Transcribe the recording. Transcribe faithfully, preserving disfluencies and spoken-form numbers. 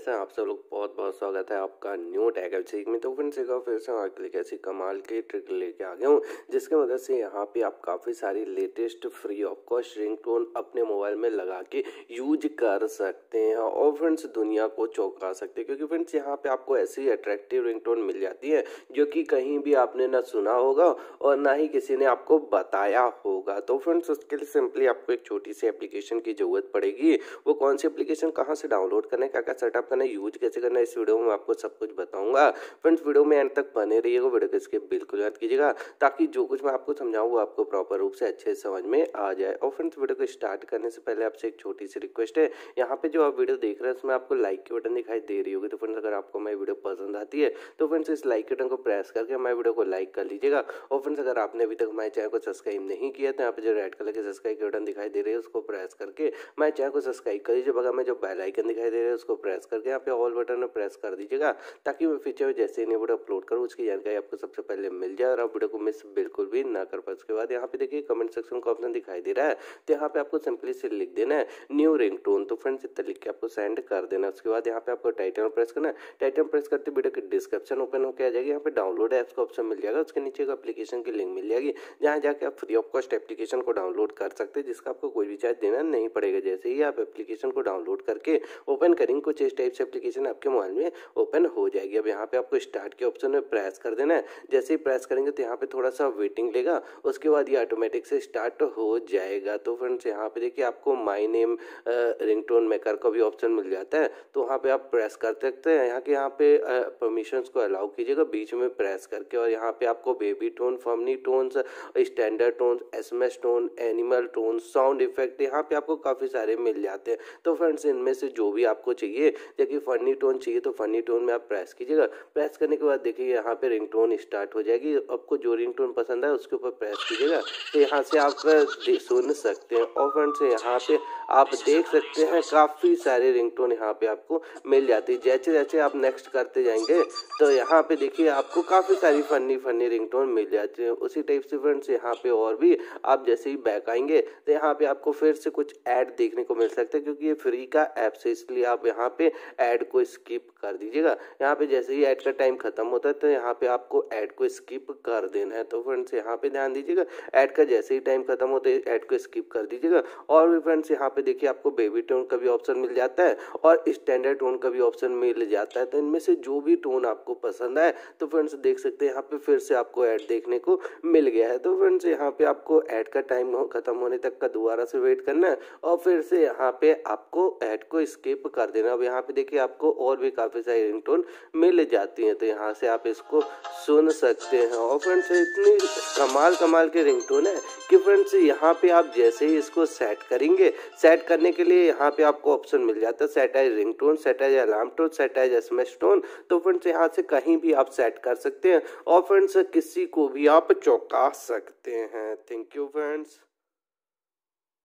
कैसे हैं आप सब लोग। बहुत बहुत स्वागत है आपका न्यू टैग सीख में। तो फ्रेंड्स एक बार फिर से आपके लिए कैसी कमाल की ट्रिक लेके आ गया हूँ, जिसकी मदद से यहाँ पे आप काफ़ी सारी latest free of cost ringtone अपने मोबाइल में लगा के यूज कर सकते हैं और फ्रेंड्स दुनिया को चौंका सकते हैं। क्योंकि फ्रेंड्स यहाँ पे आपको ऐसी अट्रैक्टिव रिंगटोन मिल जाती है जो कि कहीं भी आपने ना सुना होगा और ना ही किसी ने आपको बताया होगा। तो फ्रेंड्स उसके लिए सिंपली आपको एक छोटी सी एप्लीकेशन की जरूरत पड़ेगी। वो कौन सी एप्लीकेशन, कहाँ से डाउनलोड करना है, क्या क्या सेटअप करना है, यूज कैसे करना है, इस वीडियो में आपको सब कुछ बताऊंगा। फ्रेंड्स वीडियो में एंड तक बने रहिएगा, वीडियो को स्किप बिल्कुल मत कीजिएगा ताकि जो कुछ मैं आपको समझाऊँ वो आपको प्रॉपर रूप से अच्छे से समझ में आ जाए। और फ्रेंड्स वीडियो को स्टार्ट करने से पहले आपसे एक छोटी सी रिक्वेस्ट है, यहाँ पे जो आप वीडियो देख रहे हैं उसमें आपको लाइक की बटन दिखाई दे रही होगी। तो फ्रेंड्स अगर आपको मेरी वीडियो पसंद आती है तो फ्रेंड्स इस लाइक बटन को प्रेस करके हमारे वीडियो को लाइक कर लीजिएगा। और फ्रेंड्स अगर आपने अभी तक हमारे चैनल को सब्सक्राइब नहीं किया तो यहाँ पे जो रेड कलर के सब्सक्राइब बटन दिखाई दे रही है उसको प्रेस करके हमारे चैनल को सब्सक्राइब कर लीजिए। बगल में जो बेल आइकन दिखाई दे रहा है उसको प्रेस करके यहाँ पे ऑल बटन में प्रेस कर दीजिएगा ताकि मैं फ्यूचर में जैसे ही नई वीडियो अपलोड करूँ उसकी जानकारी आपको सबसे पहले मिल जाए और आप वीडियो को मिस बिल्कुल भी ना कर पाए। उसके बाद यहाँ पे देखिए कमेंट सेक्शन का ऑप्शन दिखाई दे रहा है, तो यहाँ पे आपको सिंपली से लिख देना है न्यू रिंगटोन। तो फ्रेंड्स इतना लिख के आपको सेंड कर देना। उसके बाद यहाँ पे आपको टाइटल में प्रेस करना है। टाइटल में प्रेस करते वीडियो की डिस्क्रिप्शन ओपन होकर आ जाएगी, यहाँ पे डाउनलोड एप्स का ऑप्शन मिल जाएगा। उसके नीचे एक एप्लीकेशन की लिंक मिल जाएगी जहाँ जाके आप फ्री ऑफ कॉस्ट एप्लीकेशन को डाउनलोड कर सकते हैं, जिसका आपको कोई भी चार्ज देना नहीं पड़ेगा। जैसे ही आप एप्लीकेशन को डाउनलोड करके ओपन करेंगे कुछ इस टाइप से एप्लीकेशन आपके मोबाइल में ओपन हो जाएगी। अब यहाँ पे आपको स्टार्ट के ऑप्शन में प्रेस कर देना है। जैसे ही प्रेस करेंगे तो यहाँ पे थोड़ा सा वेटिंग लेगा, उसके बाद ये ऑटोमेटिक से स्टार्ट हो जाएगा। तो फ्रेंड्स यहाँ पे देखिए आपको माय नेम रिंगटोन मेकर का भी ऑप्शन मिल जाता है, तो वहाँ पे आप प्रेस कर सकते हैं। यहाँ के यहाँ पे परमिशंस को अलाउ कीजिएगा बीच में प्रेस करके, और यहाँ पे आपको बेबी टोन, फर्मी tones, standard tone, SMS tone, animal tone, sound effect यहाँ पे आपको काफ़ी सारे मिल जाते हैं। तो फ्रेंड्स इनमें से जो भी आपको चाहिए, देखिए फनी टोन चाहिए तो फनी टोन में आप प्रेस कीजिएगा। प्रेस करने के बाद देखिए यहाँ पे रिंगटोन स्टार्ट हो जाएगी। आपको जो रिंगटोन पसंद है उसके ऊपर प्रेस कीजिएगा तो यहाँ से आप सुन सकते हैं। और फ्रेंड्स यहाँ पे आप देख सकते हैं काफ़ी सारे रिंगटोन यहाँ पे आपको मिल जाती है। जैसे जैसे आप नेक्स्ट करते जाएंगे तो यहाँ पे देखिए आपको काफ़ी सारी फनी फनी रिंगटोन मिल जाती है। उसी टाइप से फ्रेंड्स यहाँ पे और भी आप जैसे ही बैक आएंगे तो यहाँ पे आपको फिर से कुछ ऐड देखने को मिल सकता है, क्योंकि ये फ्री का ऐप से, इसलिए आप यहाँ पे ऐड को स्किप कर दीजिएगा। यहाँ पे जैसे ही ऐड का टाइम खत्म होता है तो यहाँ पे आपको ऐड को स्किप कर देना है। तो फ्रेंड्स यहाँ पे ध्यान दीजिएगा, ऐड का जैसे ही टाइम खत्म होता है ऐड को स्किप कर दीजिएगा। और भी फ्रेंड्स यहाँ पे देखिए आपको बेबी टोन का भी ऑप्शन मिल जाता है और स्टैंडर्ड टोन का भी ऑप्शन मिल जाता है। तो इनमें से जो भी टोन आपको पसंद आए तो फ्रेंड्स देख सकते हैं यहाँ पे फिर से आपको ऐड देखने को मिल गया है। तो फ्रेंड्स यहाँ पे आपको ऐड का टाइम खत्म होने तक का दोबारा से वेट करना है और फिर से यहाँ पे आपको ऐड को स्किप कर देना। अब यहाँ पे देखिए आपको और भी काफ़ी सारी रिंगटोन मिल जाती हैं, तो यहाँ से आप इसको सुन सकते हैं। और फ्रेंड्स इतनी कमाल कमाल के रिंगटोन है कि फ्रेंड्स यहाँ पे आप जैसे ही इसको सेट करेंगे, सेट करने के लिए यहाँ पे आपको ऑप्शन मिल जाता है set as ringtone, set as alarm tone, set as SMS tone. तो फ्रेंड्स यहाँ से कहीं भी आप सेट कर सकते हैं और फ्रेंड्स किसी को भी आप चौंका सकते हैं। Thank you friends.